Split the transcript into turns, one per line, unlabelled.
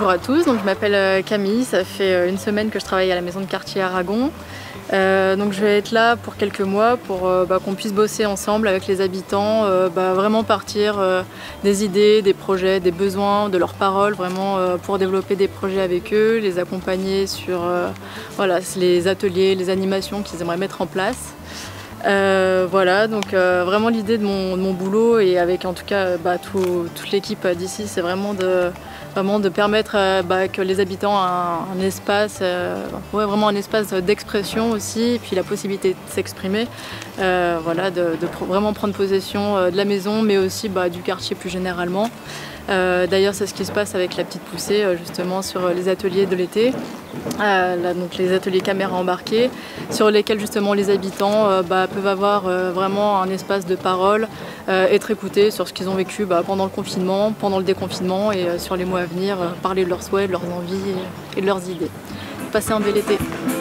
Bonjour à tous, donc je m'appelle Camille, ça fait une semaine que je travaille à la maison de quartier Aragon. Donc je vais être là pour quelques mois pour qu'on puisse bosser ensemble avec les habitants, vraiment partir des idées, des projets, des besoins, de leurs paroles, vraiment pour développer des projets avec eux, les accompagner sur les ateliers, les animations qu'ils aimeraient mettre en place. Donc vraiment l'idée de mon boulot et avec en tout cas toute l'équipe d'ici, c'est vraiment de permettre que les habitants aient un espace, vraiment un espace d'expression aussi, et puis la possibilité de s'exprimer, vraiment prendre possession de la maison, mais aussi du quartier plus généralement. D'ailleurs, c'est ce qui se passe avec la petite poussée, justement sur les ateliers de l'été, donc les ateliers caméra embarquées, sur lesquels justement les habitants peuvent avoir vraiment un espace de parole, être écoutés sur ce qu'ils ont vécu pendant le confinement, pendant le déconfinement et sur les mois à venir, parler de leurs souhaits, de leurs envies et de leurs idées. Passez un bel été.